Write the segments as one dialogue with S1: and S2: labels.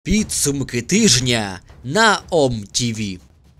S1: Підсумки тижня на ОМ-ТВ.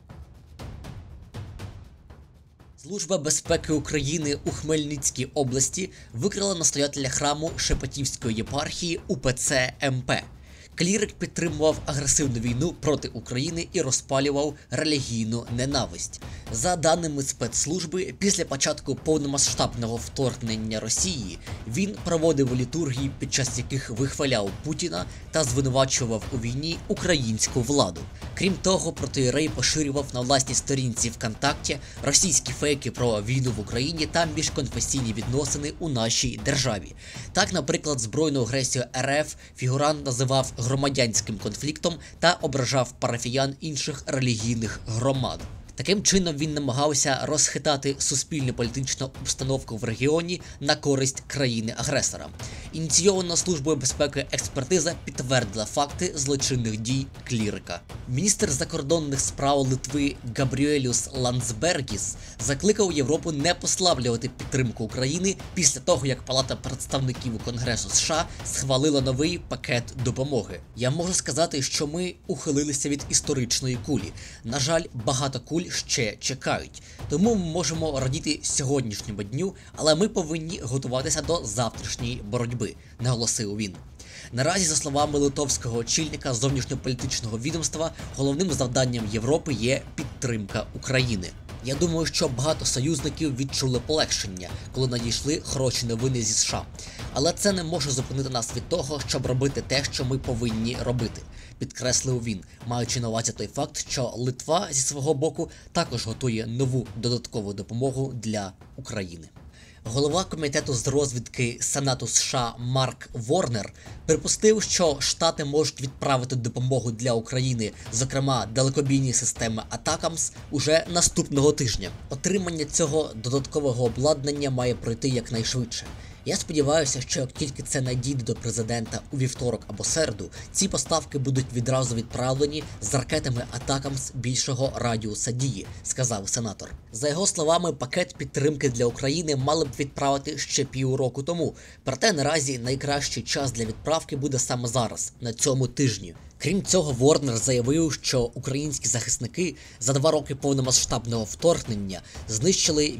S1: Служба безпеки України у Хмельницькій області викрила настоятеля храму Шепетівської єпархії УПЦ МП. Клірик підтримував агресивну війну проти України і розпалював релігійну ненависть. За даними спецслужби, після початку повномасштабного вторгнення Росії він проводив літургії, під час яких вихваляв Путіна та звинувачував у війні українську владу. Крім того, протоієрей поширював на власній сторінці ВКонтакті російські фейки про війну в Україні та міжконфесійні відносини у нашій державі. Так, наприклад, збройну агресію РФ фігурант називав громадянським конфліктом та ображав парафіян інших релігійних громад. Таким чином він намагався розхитати суспільно-політичну обстановку в регіоні на користь країни-агресора. Ініційована Службою безпеки експертиза підтвердила факти злочинних дій клірика. Міністр закордонних справ Литви Габріелюс Ландсбергіс закликав Європу не послаблювати підтримку України після того, як Палата представників Конгресу США схвалила новий пакет допомоги. Я можу сказати, що ми ухилилися від історичної кулі. На жаль, багато куль ще чекають. Тому ми можемо радіти сьогоднішньому дню, але ми повинні готуватися до завтрашньої боротьби, наголосив він. Наразі, за словами литовського очільника зовнішньополітичного відомства, головним завданням Європи є підтримка України. Я думаю, що багато союзників відчули полегшення, коли надійшли хороші новини зі США. Але це не може зупинити нас від того, щоб робити те, що ми повинні робити, підкреслив він, маючи на увазі той факт, що Литва зі свого боку також готує нову додаткову допомогу для України. Голова комітету з розвідки Сенату США Марк Ворнер припустив, що Штати можуть відправити допомогу для України, зокрема далекобійні системи Атакамс, уже наступного тижня. Отримання цього додаткового обладнання має пройти якнайшвидше. Я сподіваюся, що як тільки це надійде до президента у вівторок або середу, ці поставки будуть відразу відправлені з ракетами Атакамс більшого радіуса дії, сказав сенатор. За його словами, пакет підтримки для України мали б відправити ще півроку тому, проте наразі найкращий час для відправки буде саме зараз, на цьому тижні. Крім цього, Ворнер заявив, що українські захисники за 2 роки повномасштабного вторгнення знищили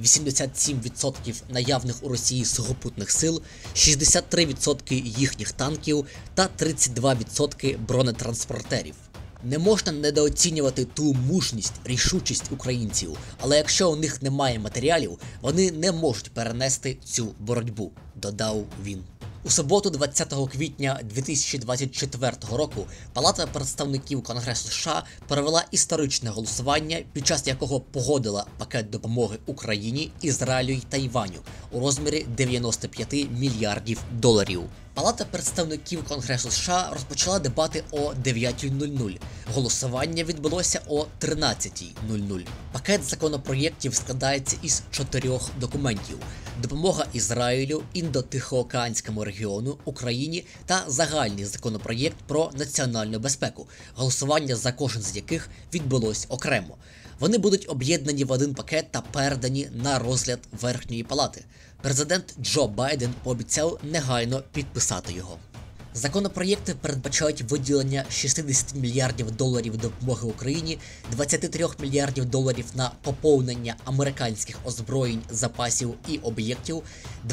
S1: 87% наявних у Росії сухопутних сил, 63% їхніх танків та 32% бронетранспортерів. Не можна недооцінювати ту мужність, рішучість українців, але якщо у них немає матеріалів, вони не можуть перенести цю боротьбу, додав він. У суботу, 20 квітня 2024 року, Палата представників Конгресу США провела історичне голосування, під час якого погодила пакет допомоги Україні, Ізраїлю й Тайваню у розмірі 95 мільярдів доларів. Палата представників Конгресу США розпочала дебати о 9:00. Голосування відбулося о 13:00. Пакет законопроєктів складається із 4 документів: допомога Ізраїлю, Індо-Тихоокеанському регіону, Україні та загальний законопроєкт про національну безпеку, голосування за кожен з яких відбулось окремо. Вони будуть об'єднані в один пакет та передані на розгляд Верхньої палати. Президент Джо Байден пообіцяв негайно підписати його. Законопроєкти передбачають виділення 60 мільярдів доларів допомоги Україні, 23 мільярдів доларів на поповнення американських озброєнь, запасів і об'єктів,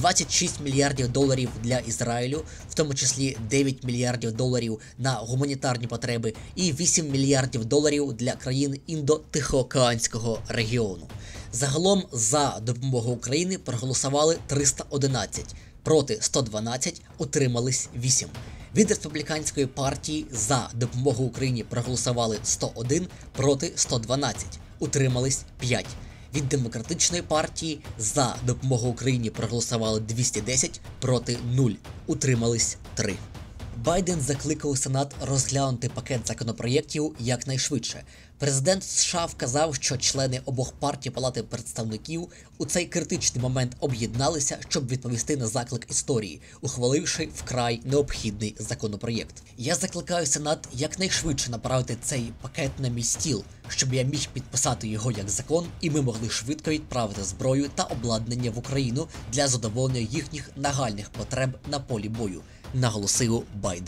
S1: 26 мільярдів доларів для Ізраїлю, в тому числі 9 мільярдів доларів на гуманітарні потреби і 8 мільярдів доларів для країн Індо-Тихоокеанського регіону. Загалом за допомогу Україні проголосували 311, проти 112, утримались 8. Від республіканської партії за допомогу Україні проголосували 101, проти 112, утримались 5. Від демократичної партії за допомогу Україні проголосували 210, проти 0, утримались 3. Байден закликав Сенат розглянути пакет законопроєктів якнайшвидше. Президент США вказав, що члени обох партій Палати представників у цей критичний момент об'єдналися, щоб відповісти на заклик історії, ухваливши вкрай необхідний законопроєкт. Я закликаю Сенат якнайшвидше направити цей пакет на мій стіл, щоб я міг підписати його як закон, і ми могли швидко відправити зброю та обладнання в Україну для задоволення їхніх нагальних потреб на полі бою, наголосив Байден.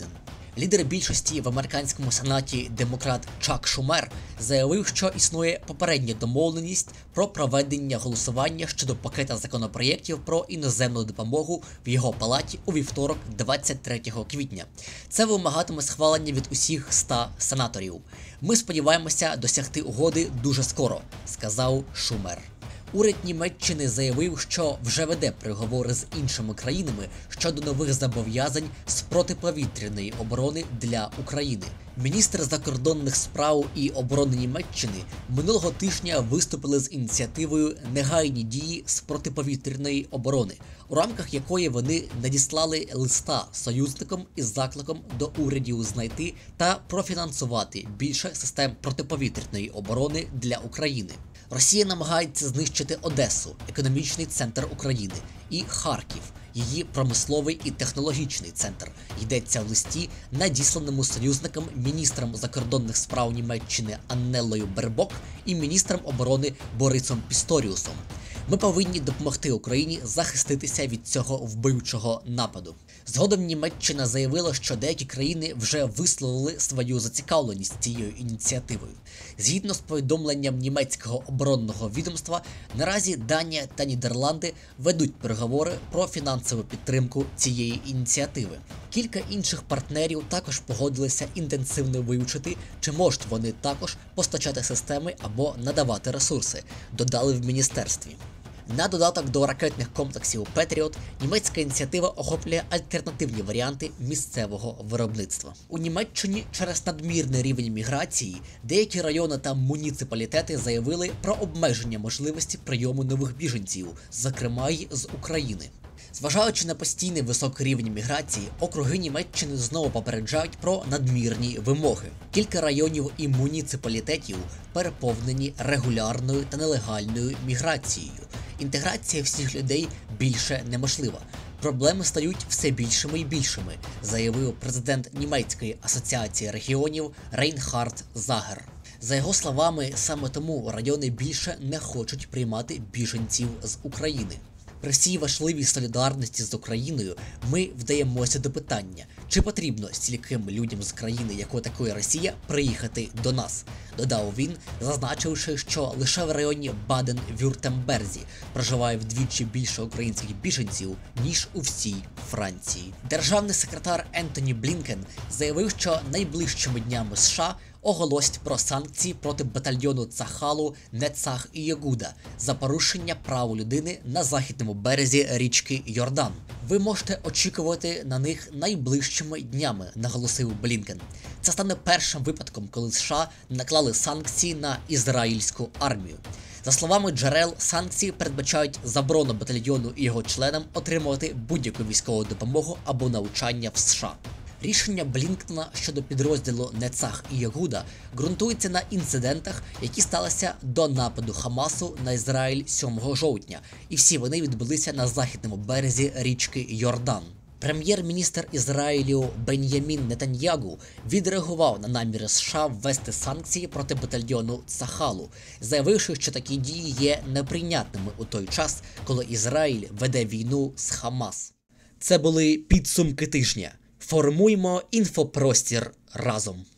S1: Лідер більшості в американському сенаті демократ Чак Шумер заявив, що існує попередня домовленість про проведення голосування щодо пакета законопроєктів про іноземну допомогу в його палаті у вівторок, 23 квітня. Це вимагатиме схвалення від усіх 100 сенаторів. Ми сподіваємося досягти угоди дуже скоро, сказав Шумер. Уряд Німеччини заявив, що вже веде переговори з іншими країнами щодо нових зобов'язань з протиповітряної оборони для України. Міністр закордонних справ і оборони Німеччини минулого тижня виступили з ініціативою негайні дії з протиповітряної оборони, у рамках якої вони надіслали листа союзникам із закликом до урядів знайти та профінансувати більше систем протиповітряної оборони для України. Росія намагається знищити Одесу, економічний центр України, і Харків, її промисловий і технологічний центр, йдеться в листі, надісланому союзникам міністром закордонних справ Німеччини Аннелою Бербок і міністром оборони Борисом Пісторіусом. Ми повинні допомогти Україні захиститися від цього вбивчого нападу. Згодом Німеччина заявила, що деякі країни вже висловили свою зацікавленість цією ініціативою. Згідно з повідомленням німецького оборонного відомства, наразі Данія та Нідерланди ведуть переговори про фінансову підтримку цієї ініціативи. Кілька інших партнерів також погодилися інтенсивно вивчити, чи можуть вони також постачати системи або надавати ресурси, додали в міністерстві. На додаток до ракетних комплексів Петріот, німецька ініціатива охоплює альтернативні варіанти місцевого виробництва. У Німеччині через надмірний рівень міграції деякі райони та муніципалітети заявили про обмеження можливості прийому нових біженців, зокрема й з України. Зважаючи на постійний високий рівень міграції, округи Німеччини знову попереджають про надмірні вимоги. Кілька районів і муніципалітетів переповнені регулярною та нелегальною міграцією. Інтеграція всіх людей більше неможлива. Проблеми стають все більшими і більшими, заявив президент Німецької асоціації регіонів Рейнхард Загер. За його словами, саме тому райони більше не хочуть приймати біженців з України. При всій важливій солідарності з Україною ми вдаємося до питання, чи потрібно стільким людям з країни, якою такою Росія, приїхати до нас, додав він, зазначивши, що лише в районі Баден-Вюртемберзі проживає вдвічі більше українських біженців, ніж у всій Франції. Державний секретар Ентоні Блінкен заявив, що найближчими днями США оголосять про санкції проти батальйону Цахалу, Нецах і Ягуда за порушення прав людини на західному березі річки Йордан. Ви можете очікувати на них найближчими днями, наголосив Блінкен. Це стане першим випадком, коли США наклали санкції на ізраїльську армію. За словами джерел, санкції передбачають заборону батальйону і його членам отримувати будь-яку військову допомогу або навчання в США. Рішення Блінкена щодо підрозділу Нецах і Ягуда ґрунтується на інцидентах, які сталися до нападу Хамасу на Ізраїль 7 жовтня, і всі вони відбулися на західному березі річки Йордан. Прем'єр-міністр Ізраїлю Бен'ямін Нетаньягу відреагував на наміри США ввести санкції проти батальйону Цахалу, заявивши, що такі дії є неприйнятними у той час, коли Ізраїль веде війну з Хамас. Це були підсумки тижня. Формуймо інфопростір разом.